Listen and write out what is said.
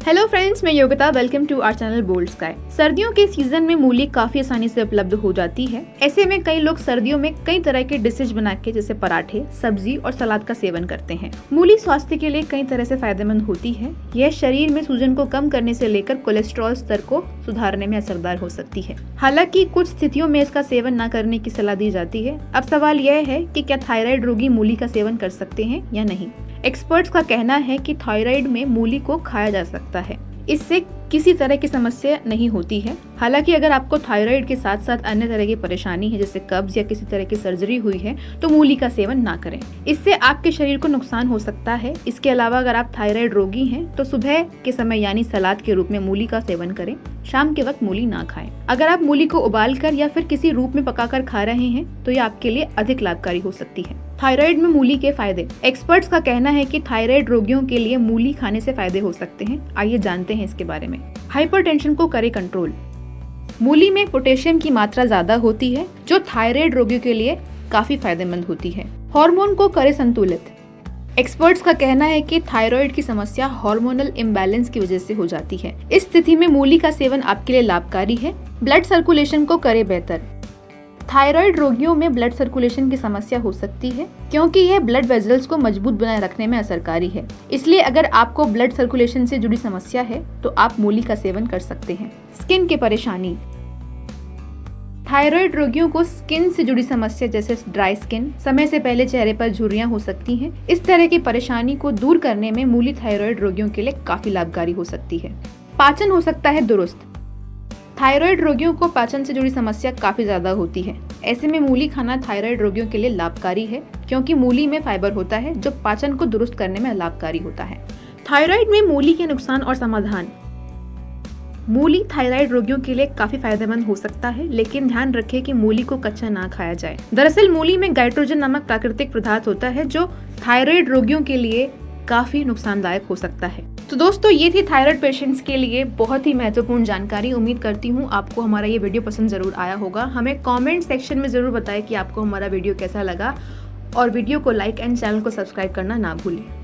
Hello friends, मैं Yogita. Welcome to our channel Boldsky. सर्दियों के सीजन में मूली काफी आसानी से उपलब्ध हो जाती है। ऐसे में कई लोग सर्दियों में कई तरह के डिशेज बना के जैसे पराठे, सब्जी और सलाद का सेवन करते हैं। मूली स्वास्थ्य के लिए कई तरह से फायदेमंद होती है। यह शरीर में सूजन को कम करने से लेकर कोलेस्ट्रॉल स्तर को सुधारने में असरदार हो सकती है। हालांकि कुछ स्थितियों में इसका सेवन न करने की सलाह दी जाती है। अब सवाल यह है कि क्या थायराइड रोगी मूली का सेवन कर सकते हैं या नहीं। एक्सपर्ट्स का कहना है कि थायराइड में मूली को खाया जा सकता है, इससे किसी तरह की समस्या नहीं होती है। हालांकि अगर आपको थायराइड के साथ साथ अन्य तरह की परेशानी है जैसे कब्ज या किसी तरह की सर्जरी हुई है तो मूली का सेवन ना करें, इससे आपके शरीर को नुकसान हो सकता है। इसके अलावा अगर आप थायराइड रोगी हैं तो सुबह के समय यानी सलाद के रूप में मूली का सेवन करें, शाम के वक्त मूली ना खाएं। अगर आप मूली को उबालकर या फिर किसी रूप में पकाकर खा रहे हैं तो ये आपके लिए अधिक लाभकारी हो सकती है। थायराइड में मूली के फायदे। एक्सपर्ट्स का कहना है कि थायराइड रोगियों के लिए मूली खाने से फायदे हो सकते हैं। आइए जानते हैं इसके बारे में। हाइपरटेंशन को करे कंट्रोल। मूली में पोटेशियम की मात्रा ज्यादा होती है जो थायराइड रोगियों के लिए काफी फायदेमंद होती है। हार्मोन को करे संतुलित। एक्सपर्ट्स का कहना है कि थायराइड की समस्या हार्मोनल इम्बैलेंस की वजह से हो जाती है। इस स्थिति में मूली का सेवन आपके लिए लाभकारी है। ब्लड सर्कुलेशन को करे बेहतर। थायराइड रोगियों में ब्लड सर्कुलेशन की समस्या हो सकती है क्योंकि यह ब्लड वेजल्स को मजबूत बनाए रखने में असरकारी है। इसलिए अगर आपको ब्लड सर्कुलेशन से जुड़ी समस्या है तो आप मूली का सेवन कर सकते हैं। स्किन की परेशानी। थायराइड रोगियों को स्किन से जुड़ी समस्या जैसे ड्राई स्किन, समय से पहले चेहरे पर झुर्रियां हो सकती हैं। इस तरह की परेशानी को दूर करने में मूली थायराइड रोगियों के लिए काफी लाभकारी हो सकती है। पाचन हो सकता है दुरुस्त। थायराइड रोगियों को पाचन से जुड़ी समस्या काफी ज्यादा होती है। ऐसे में मूली खाना थायराइड रोगियों के लिए लाभकारी है क्योंकि मूली में फाइबर होता है जो पाचन को दुरुस्त करने में लाभकारी होता है। थायराइड में मूली के नुकसान और समाधान। मूली थायराइड रोगियों के लिए काफी फायदेमंद हो सकता है, लेकिन ध्यान रखें कि मूली को कच्चा ना खाया जाए। दरअसल मूली में गाइट्रोजन नामक प्राकृतिक पदार्थ होता है जो थायराइड रोगियों के लिए काफी नुकसानदायक हो सकता है। तो दोस्तों, ये थी थायराइड पेशेंट्स के लिए बहुत ही महत्वपूर्ण जानकारी। उम्मीद करती हूँ आपको हमारा ये वीडियो पसंद जरूर आया होगा। हमें कमेंट सेक्शन में जरूर बताएं कि आपको हमारा वीडियो कैसा लगा और वीडियो को लाइक एंड चैनल को सब्सक्राइब करना ना भूलें।